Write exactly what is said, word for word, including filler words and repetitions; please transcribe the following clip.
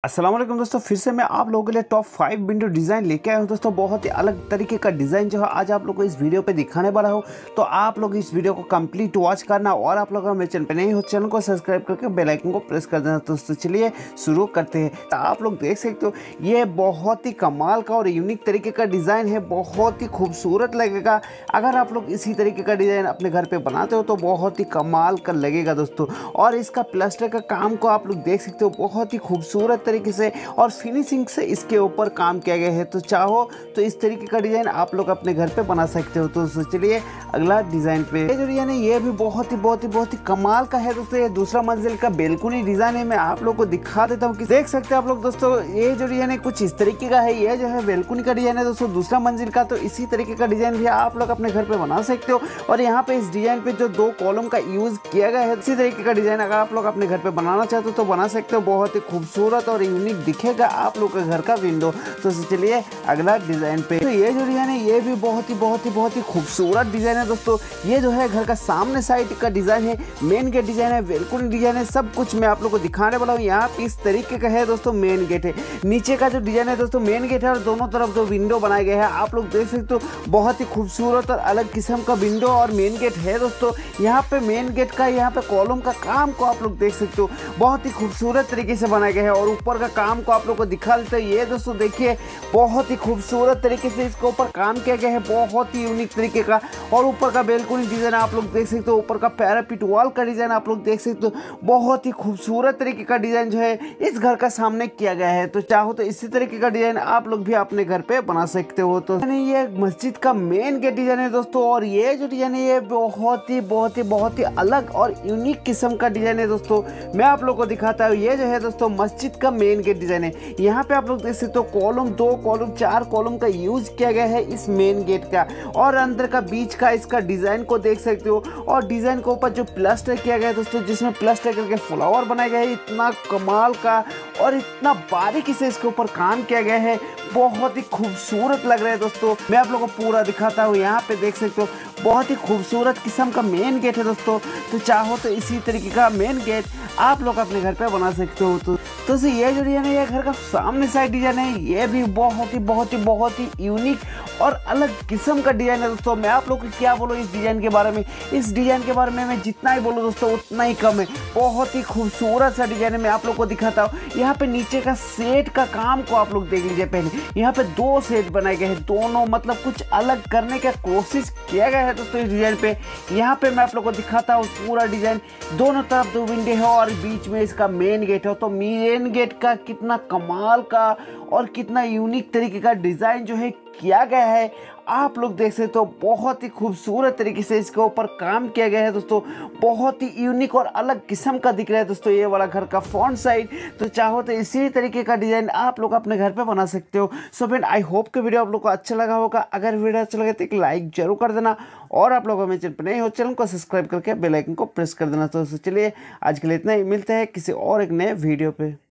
अस्सलाम वालेकुम दोस्तों, फिर से मैं आप लोगों के लिए टॉप फाइव विंडो डिज़ाइन लेके आया हूँ। दोस्तों बहुत ही अलग तरीके का डिज़ाइन जो है आज आप लोगों को इस वीडियो पे दिखाने वाला हूँ। तो आप लोग इस वीडियो को कंप्लीट वॉच करना और आप लोग अगर मेरे चैनल पे नहीं हो चैनल को सब्सक्राइब करके बेल आइकन को प्रेस कर देना। दोस्तों चलिए शुरू करते हैं। तो आप लोग देख सकते हो ये बहुत ही कमाल का और यूनिक तरीके का डिज़ाइन है, बहुत ही खूबसूरत लगेगा। अगर आप लोग इसी तरीके का डिज़ाइन अपने घर पर बनाते हो तो बहुत ही कमाल का लगेगा दोस्तों। और इसका प्लास्टर का काम को आप लोग देख सकते हो, बहुत ही खूबसूरत तरीके से और फिनिशिंग से इसके ऊपर काम किया गया है। तो चाहो तो इस तरीके का डिज़ाइन आप लोग अपने घर पे बना सकते हो। तो चलिए अगला डिज़ाइन पे, ये जो डिज़ाइन है ये भी बहुत ही बहुत ही बहुत ही कमाल का है दोस्तों। ये दूसरा मंजिल का बेलकुनी डिज़ाइन है, मैं आप लोग को दिखा देता हूँ कि देख सकते हैं आप लोग दोस्तों। ये जो डिज़ाइन है कुछ इस तरीके का है, ये जो है बेलकुनी का डिज़ाइन है दोस्तों दूसरा मंजिल का। तो इसी तरीके का डिज़ाइन भी आप लोग अपने घर पे बना सकते हो। और यहाँ पे इस डिज़ाइन पे जो दो कॉलम का यूज़ किया गया है, इसी तरीके का डिज़ाइन अगर आप लोग अपने घर पे बनाना चाहते हो तो बना सकते हो। बहुत ही खूबसूरत और यूनिक दिखेगा आप लोग के घर का विंडो। तो चलिए अगला डिजाइन पे, तो ये जो डिजाइन है ये भी बहुत ही बहुत ही बहुत ही खूबसूरत डिजाइन है दोस्तों। ये जो है घर का सामने साइड का डिजाइन है, मेन गेट डिजाइन है, वेलकुनी डिजाइन है, सब कुछ मैं आप लोग को दिखाने वाला हूँ। यहाँ पे इस तरीके का है दोस्तों मेन गेट है। नीचे का जो डिजाइन है दोस्तों मेन गेट है और दोनों तरफ जो विंडो बनाए गए हैं आप लोग देख सकते हो। बहुत ही खूबसूरत और अलग किस्म का विंडो और मेन गेट है दोस्तों। यहाँ पे मेन गेट का यहाँ पे कॉलम का काम को आप लोग देख सकते हो, बहुत ही खूबसूरत तरीके से बनाया गया है। और ऊपर का काम को आप लोग को दिखा देते हैं। ये दोस्तों देखिए बहुत ही खूबसूरत तरीके से इसके ऊपर काम किया गया है, बहुत ही यूनिक तरीके का। और ऊपर का बेलकुनी डिजाइन आप लोग देख सकते हो, ऊपर का पैरापिट वॉल का डिजाइन आप लोग देख सकते हो। बहुत ही खूबसूरत तरीके का डिजाइन जो है इस घर का सामने किया गया है। तो चाहो तो इसी तरीके का डिजाइन आप लोग भी अपने घर पे बना सकते हो। तो ये मस्जिद का मेन गेट डिजाइन है दोस्तों। और ये जो डिजाइन है ये बहुत ही बहुत ही बहुत ही अलग और यूनिक किस्म का डिजाइन है दोस्तों। मैं आप लोग को दिखाता हूँ। ये जो है दोस्तों मस्जिद का मेन गेट डिजाइन है। यहाँ पे आप लोग देख सकते हो कॉलम दो कॉलम चार कॉलम का यूज किया गया है इस मेन गेट का। और अंदर का बीच का इसका डिजाइन को देख सकते हो। और डिजाइन के ऊपर जो प्लास्टर किया गया है दोस्तों, जिसमें प्लास्टर करके फ्लावर बनाया गया है, इतना कमाल का और इतना बारीकी से इसके ऊपर काम किया गया है, बहुत ही खूबसूरत लग रहा है दोस्तों। मैं आप लोगों को पूरा दिखाता हूँ। यहाँ पे देख सकते हो बहुत ही खूबसूरत किस्म का मेन गेट है दोस्तों। तो चाहो तो इसी तरीके का मेन गेट आप लोग अपने घर पे बना सकते हो। तो तो ये जो डिजाइन है ये घर का सामने साइड डिजाइन है, ये भी बहुत ही बहुत ही बहुत ही यूनिक और अलग किस्म का डिजाइन है दोस्तों। मैं आप लोग को क्या बोलूँ इस डिजाइन के बारे में, इस डिजाइन के बारे में मैं जितना ही बोलूँ दोस्तों उतना ही कम है। बहुत ही खूबसूरत सा डिजाइन है, मैं आप लोग को दिखाता हूँ। यहाँ पे नीचे का सेट का काम को आप लोग देख लीजिए पहले। यहाँ पे दो सेट बनाए गए हैं, दोनों मतलब कुछ अलग करने का कोशिश किया गया है दोस्तों इस डिजाइन पे। यहाँ पे मैं आप लोग को दिखाता हूँ पूरा डिजाइन। दोनों तरफ दो विंडो है और बीच में इसका मेन गेट है। तो मेन गेट का कितना कमाल का और कितना यूनिक तरीके का डिजाइन जो है किया गया है आप लोग देख सकते हो। बहुत ही खूबसूरत तरीके से इसके ऊपर काम किया गया है दोस्तों, बहुत ही यूनिक और अलग किस्म का दिख रहा है दोस्तों ये वाला घर का फ्रंट साइड। तो चाहो तो इसी तरीके का डिजाइन आप लोग अपने घर पे बना सकते हो। सो फ्रेंड आई होप कि वीडियो आप लोग को अच्छा लगा होगा। अगर वीडियो अच्छा लगे तो एक लाइक जरूर कर देना और आप लोग हमें चैनल पर नहीं हो चैनल को सब्सक्राइब करके बेल आइकन को प्रेस कर देना। तो चलिए आज के लिए इतना ही, मिलते हैं किसी और एक नए वीडियो पे।